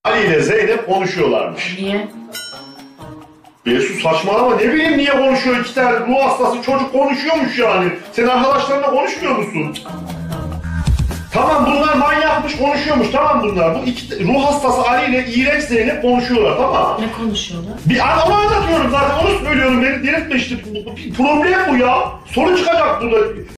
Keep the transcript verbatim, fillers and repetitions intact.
Ali ile Zeynep konuşuyorlarmış. Niye? Besu saçmalama, ne bileyim niye konuşuyor, iki tane ruh hastası çocuk konuşuyormuş yani. Sen arkadaşlarınla konuşmuyor musun? Tamam, bunlar manyakmış, konuşuyormuş, tamam bunlar. Bu iki ruh hastası Ali ile iğrenç Zeynep konuşuyorlar, tamam. Ne konuşuyorlar? Bir onu anlatıyorum zaten, onu söylüyorum, beni delirtme işte. Problem bu ya. Soru çıkacak burada.